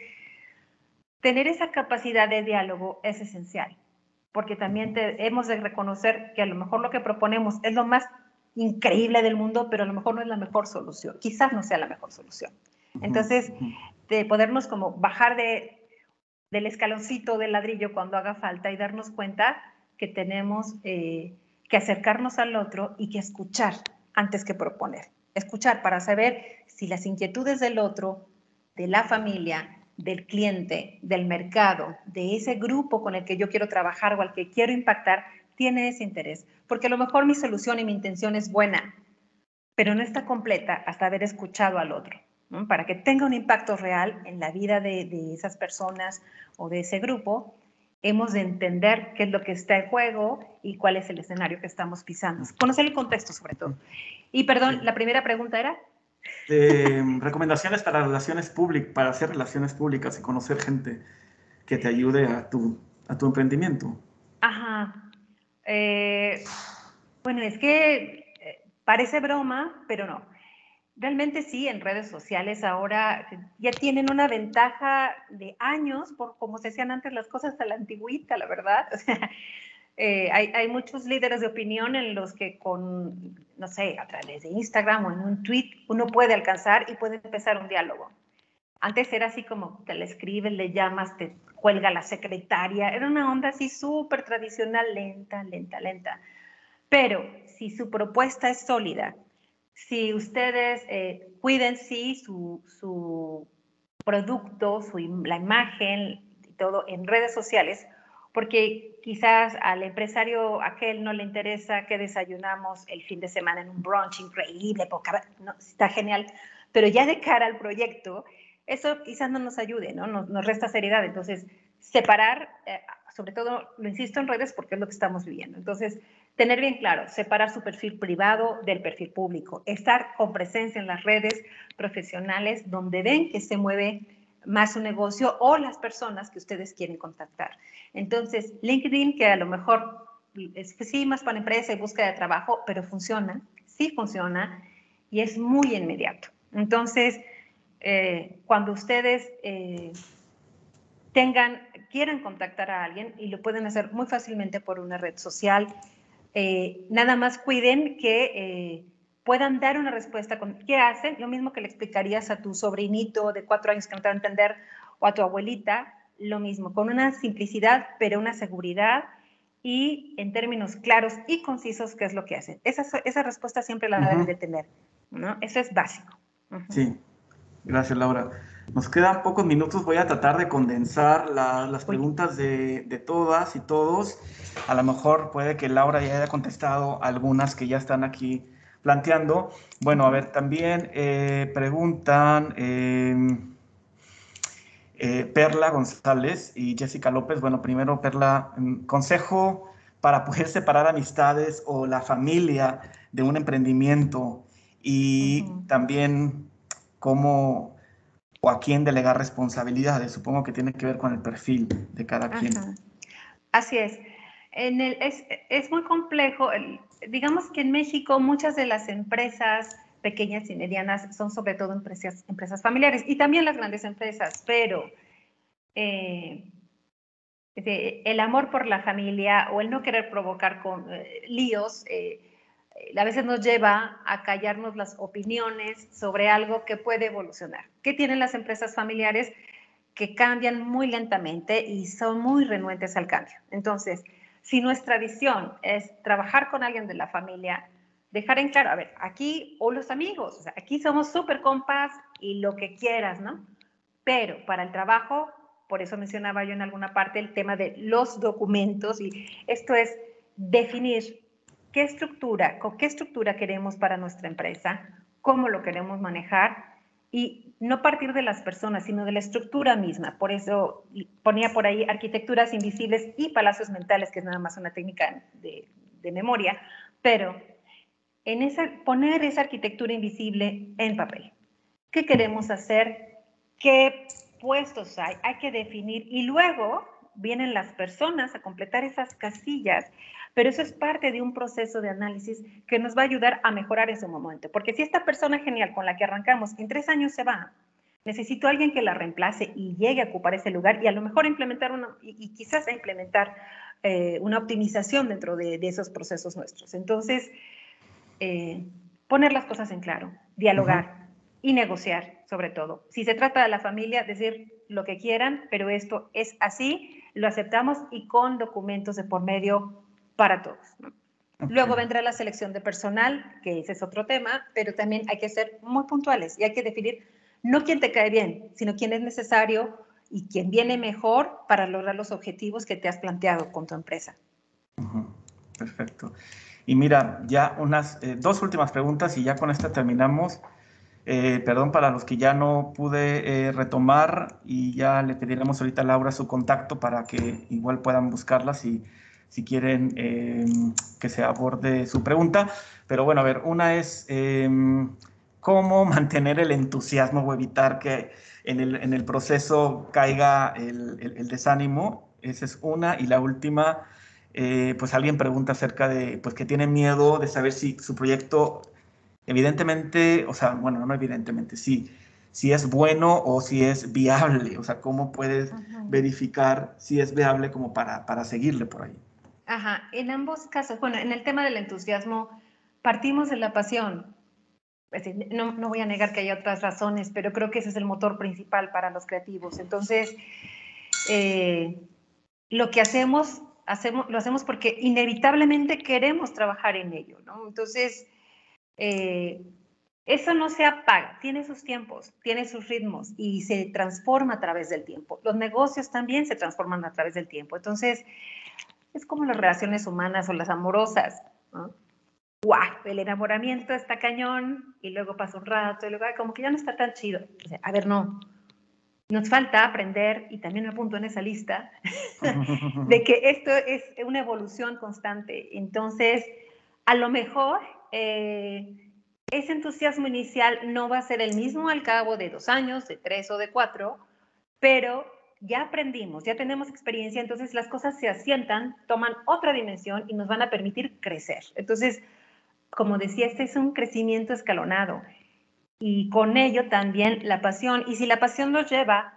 tener esa capacidad de diálogo es esencial, porque también te, hemos de reconocer que a lo mejor lo que proponemos es lo más increíble del mundo, pero a lo mejor no es la mejor solución. Quizás no sea la mejor solución. Entonces, de podernos como bajar de, del escaloncito del ladrillo cuando haga falta y darnos cuenta que tenemos eh, que acercarnos al otro y que escuchar antes que proponer. Escuchar para saber si las inquietudes del otro, de la familia, del cliente, del mercado, de ese grupo con el que yo quiero trabajar o al que quiero impactar, tiene ese interés. Porque a lo mejor mi solución y mi intención es buena, pero no está completa hasta haber escuchado al otro, ¿no? Para que tenga un impacto real en la vida de, de esas personas o de ese grupo, hemos de entender qué es lo que está en juego y cuál es el escenario que estamos pisando. Conocer el contexto, sobre todo. Y perdón, sí. La primera pregunta era... Eh, recomendaciones para relaciones públicas, para hacer relaciones públicas y conocer gente que te ayude a tu, a tu emprendimiento. Ajá. Eh, bueno, es que eh, parece broma, pero no. Realmente sí, en redes sociales ahora ya tienen una ventaja de años por cómo se hacían antes las cosas a la antigüita, la verdad. O sea, eh, hay, hay muchos líderes de opinión en los que con, no sé, a través de Instagram o en un tweet uno puede alcanzar y puede empezar un diálogo. Antes era así como te le escribes, le llamas, te cuelga la secretaria. Era una onda así súper tradicional, lenta, lenta, lenta. Pero si su propuesta es sólida, si ustedes eh, cuiden, sí, su, su producto, su, la imagen y todo en redes sociales, porque quizás al empresario aquel no le interesa que desayunamos el fin de semana en un brunch increíble, poca, no, está genial, pero ya de cara al proyecto, eso quizás no nos ayude, ¿no? Nos, nos resta seriedad. Entonces, separar, eh, sobre todo, lo insisto en redes porque es lo que estamos viviendo. Entonces, tener bien claro, separar su perfil privado del perfil público, estar con presencia en las redes profesionales donde ven que se mueve más su negocio o las personas que ustedes quieren contactar. Entonces, LinkedIn, que a lo mejor es pues sí, más para empresa y búsqueda de trabajo, pero funciona, sí funciona y es muy inmediato. Entonces, eh, cuando ustedes eh, tengan, quieran contactar a alguien y lo pueden hacer muy fácilmente por una red social, eh, nada más cuiden que eh, puedan dar una respuesta. Con, ¿qué hacen? Lo mismo que le explicarías a tu sobrinito de cuatro años que no te va a entender o a tu abuelita, lo mismo, con una simplicidad, pero una seguridad y en términos claros y concisos qué es lo que hacen. Esa, esa respuesta siempre la uh-huh. deben de tener, ¿no? Eso es básico. Uh-huh. Sí, gracias Laura. Nos quedan pocos minutos, voy a tratar de condensar la, las preguntas de, de todas y todos. A lo mejor puede que Laura ya haya contestado algunas que ya están aquí planteando. Bueno, a ver, también eh, preguntan eh, eh, Perla González y Jessica López. Bueno, primero Perla, consejo para poder separar amistades o la familia de un emprendimiento y uh-huh. también cómo o a quién delegar responsabilidades. Supongo que tiene que ver con el perfil de cada quien. Ajá. Así es. En el, es, es muy complejo. El, digamos que en México muchas de las empresas pequeñas y medianas son sobre todo empresas, empresas familiares y también las grandes empresas, pero eh, el amor por la familia o el no querer provocar con, eh, líos eh, a veces nos lleva a callarnos las opiniones sobre algo que puede evolucionar. ¿Qué tienen las empresas familiares? Que cambian muy lentamente y son muy renuentes al cambio. Entonces, si nuestra visión es trabajar con alguien de la familia, dejar en claro, a ver, aquí, o los amigos, o sea, aquí somos súper compas y lo que quieras, ¿no? Pero para el trabajo, por eso mencionaba yo en alguna parte el tema de los documentos, y esto es definir qué estructura, con qué estructura queremos para nuestra empresa, cómo lo queremos manejar, y no partir de las personas, sino de la estructura misma. Por eso ponía por ahí arquitecturas invisibles y palacios mentales, que es nada más una técnica de, de memoria, pero en esa, poner esa arquitectura invisible en papel. ¿Qué queremos hacer? ¿Qué puestos hay? Hay que definir y luego vienen las personas a completar esas casillas Pero eso es parte de un proceso de análisis que nos va a ayudar a mejorar ese momento. Porque si esta persona genial con la que arrancamos en tres años se va, necesito a alguien que la reemplace y llegue a ocupar ese lugar y a lo mejor implementar una, y, y quizás a implementar eh, una optimización dentro de, de esos procesos nuestros. Entonces, eh, poner las cosas en claro, dialogar uh-huh. y negociar sobre todo. Si se trata de la familia, decir lo que quieran, pero esto es así, lo aceptamos y con documentos de por medio para todos, ¿no? Okay. Luego vendrá la selección de personal, que ese es otro tema, pero también hay que ser muy puntuales y hay que definir no quién te cae bien, sino quién es necesario y quién viene mejor para lograr los objetivos que te has planteado con tu empresa. Uh-huh. Perfecto. Y mira, ya unas eh, dos últimas preguntas y ya con esta terminamos. Eh, perdón para los que ya no pude eh, retomar y ya le pediremos ahorita a Laura su contacto para que igual puedan buscarla si, si quieren eh, que se aborde su pregunta. Pero bueno, a ver, una es eh, cómo mantener el entusiasmo o evitar que en el, en el proceso caiga el, el, el desánimo. Esa es una. Y la última, eh, pues alguien pregunta acerca de, pues que tiene miedo de saber si su proyecto, evidentemente, o sea, bueno, no evidentemente, sí, si es bueno o si es viable, o sea, cómo puedes Ajá. verificar si es viable como para, para seguirle por ahí. Ajá, en ambos casos, bueno, en el tema del entusiasmo, partimos de la pasión. Es decir, no, no voy a negar que hay otras razones, pero creo que ese es el motor principal para los creativos. Entonces, eh, lo que hacemos, hacemos, lo hacemos porque inevitablemente queremos trabajar en ello, ¿no? Entonces, eh, eso no se apaga, tiene sus tiempos, tiene sus ritmos y se transforma a través del tiempo. Los negocios también se transforman a través del tiempo. Entonces, es como las relaciones humanas o las amorosas, ¿no? ¡Guau! El enamoramiento está cañón y luego pasa un rato y luego como que ya no está tan chido. O sea, a ver, no. Nos falta aprender, y también me apunto en esa lista, de que esto es una evolución constante. Entonces, a lo mejor eh, ese entusiasmo inicial no va a ser el mismo al cabo de dos años, de tres o de cuatro, pero ya aprendimos, ya tenemos experiencia, entonces las cosas se asientan, toman otra dimensión y nos van a permitir crecer. Entonces, como decía, este es un crecimiento escalonado y con ello también la pasión. Y si la pasión nos lleva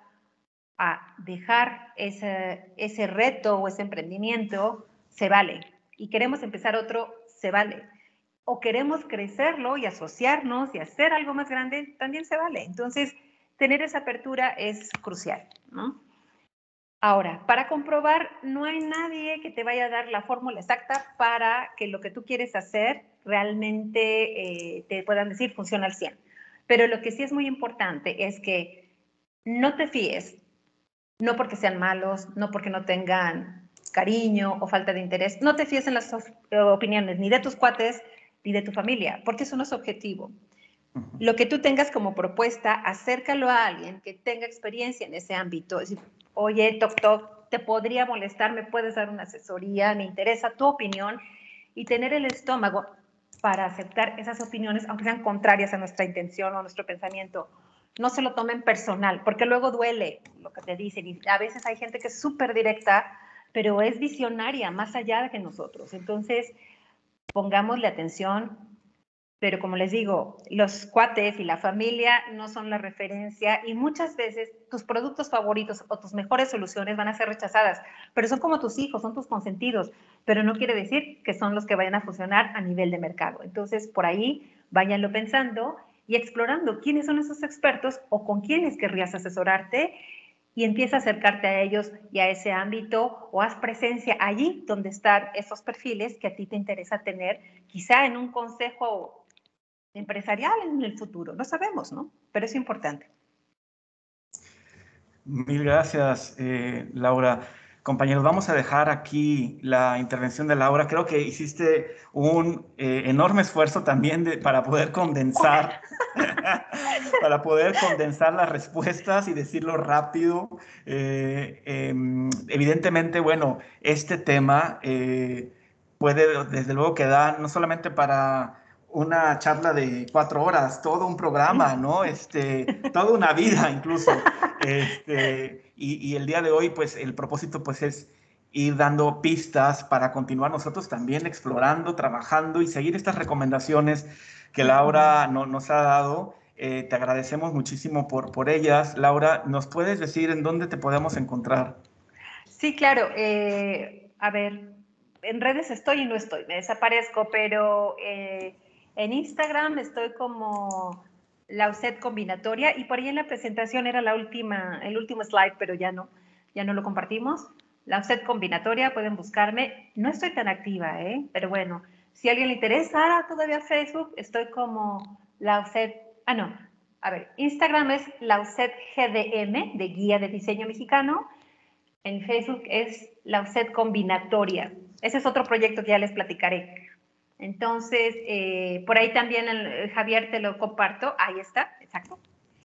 a dejar ese, ese reto o ese emprendimiento, se vale. Y queremos empezar otro, se vale. O queremos crecerlo y asociarnos y hacer algo más grande, también se vale. Entonces, tener esa apertura es crucial, ¿no? Ahora, para comprobar, no hay nadie que te vaya a dar la fórmula exacta para que lo que tú quieres hacer realmente eh, te puedan decir funciona al cien. Pero lo que sí es muy importante es que no te fíes, no porque sean malos, no porque no tengan cariño o falta de interés, no te fíes en las opiniones ni de tus cuates ni de tu familia, porque eso no es objetivo. Lo que tú tengas como propuesta, acércalo a alguien que tenga experiencia en ese ámbito. Es decir, oye, toc, toc, te podría molestar, me puedes dar una asesoría, me interesa tu opinión, y tener el estómago para aceptar esas opiniones, aunque sean contrarias a nuestra intención o a nuestro pensamiento. No se lo tomen personal, porque luego duele lo que te dicen. Y a veces hay gente que es súper directa, pero es visionaria, más allá de nosotros. Entonces, pongámosle atención. Pero como les digo, los cuates y la familia no son la referencia y muchas veces tus productos favoritos o tus mejores soluciones van a ser rechazadas, pero son como tus hijos, son tus consentidos, pero no quiere decir que son los que vayan a funcionar a nivel de mercado. Entonces, por ahí, váyanlo pensando y explorando quiénes son esos expertos o con quiénes querrías asesorarte y empieza a acercarte a ellos y a ese ámbito o haz presencia allí donde están esos perfiles que a ti te interesa tener, quizá en un consejo empresarial en el futuro, no sabemos, ¿no? Pero es importante. Mil gracias, eh, Laura. Compañeros, vamos a dejar aquí la intervención de Laura. Creo que hiciste un eh, enorme esfuerzo también de, para poder condensar, para poder condensar las respuestas y decirlo rápido. Eh, eh, evidentemente, bueno, este tema eh, puede desde luego quedar no solamente para una charla de cuatro horas, todo un programa, ¿no? Este, toda una vida incluso. Este, y, y el día de hoy, pues, el propósito, pues, es ir dando pistas para continuar nosotros también explorando, trabajando y seguir estas recomendaciones que Laura no, nos ha dado. Eh, te agradecemos muchísimo por, por ellas. Laura, ¿nos puedes decir en dónde te podemos encontrar? Sí, claro. Eh, a ver, en redes estoy y no estoy, me desaparezco, pero eh, en Instagram estoy como la U C E D combinatoria y por ahí en la presentación era la última, el último slide, pero ya no, ya no lo compartimos. La U C E D combinatoria, pueden buscarme. No estoy tan activa, ¿eh? Pero bueno, si a alguien le interesa, ah, todavía Facebook, estoy como la U C E D, ah, no, a ver, Instagram es la U C E D G D M, de Guía de Diseño Mexicano. En Facebook es la U C E D combinatoria. Ese es otro proyecto que ya les platicaré. Entonces, eh, por ahí también, el, Javier, te lo comparto. Ahí está, exacto.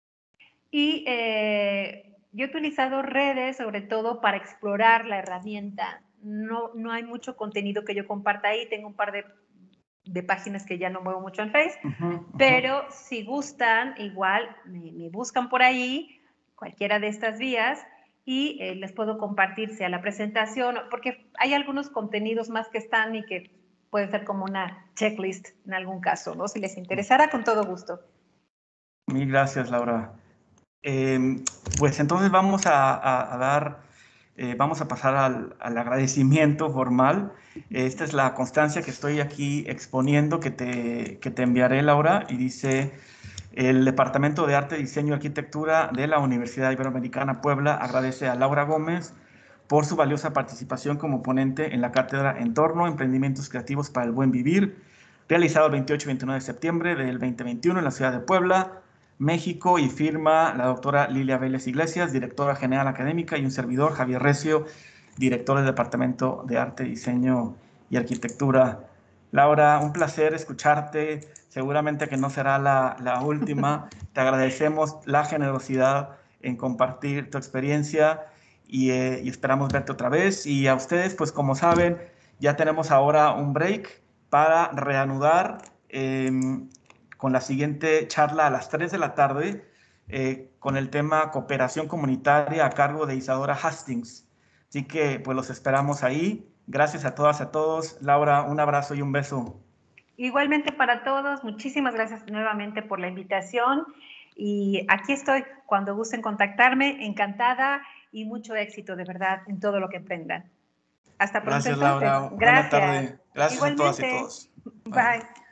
Y eh, yo he utilizado redes, sobre todo para explorar la herramienta. No, no hay mucho contenido que yo comparta ahí. Tengo un par de, de páginas que ya no muevo mucho en Facebook. Uh-huh, uh-huh. Pero si gustan, igual me, me buscan por ahí, cualquiera de estas vías, y eh, les puedo compartir, sea la presentación, porque hay algunos contenidos más que están y que puede ser como una checklist en algún caso, ¿no? Si les interesara, con todo gusto. Mil gracias, Laura. Eh, pues entonces vamos a, a, a dar, eh, vamos a pasar al, al agradecimiento formal. Esta es la constancia que estoy aquí exponiendo, que te, que te enviaré, Laura, y dice: el Departamento de Arte, Diseño y Arquitectura de la Universidad Iberoamericana Puebla agradece a Laura Gómez por su valiosa participación como ponente en la cátedra Entorno, Emprendimientos Creativos para el Buen Vivir, realizado el veintiocho y veintinueve de septiembre del veinte veintiuno en la ciudad de Puebla, México, y firma la doctora Lilia Vélez Iglesias, directora general académica, y un servidor, Javier Recio, director del Departamento de Arte, Diseño y Arquitectura. Laura, un placer escucharte. Seguramente que no será la, la última. Te agradecemos la generosidad en compartir tu experiencia y, eh, y esperamos verte otra vez. Y a ustedes, pues como saben, ya tenemos ahora un break para reanudar eh, con la siguiente charla a las tres de la tarde eh, con el tema cooperación comunitaria a cargo de Isadora Hastings. Así que pues los esperamos ahí. Gracias a todas y a todos. Laura, un abrazo y un beso. Igualmente para todos, muchísimas gracias nuevamente por la invitación y aquí estoy cuando gusten contactarme, encantada y mucho éxito de verdad en todo lo que emprendan. Hasta pronto. Gracias, entonces. Laura. Gracias. Buena tarde. Gracias Igualmente. a todas y todos. Bye. Bye.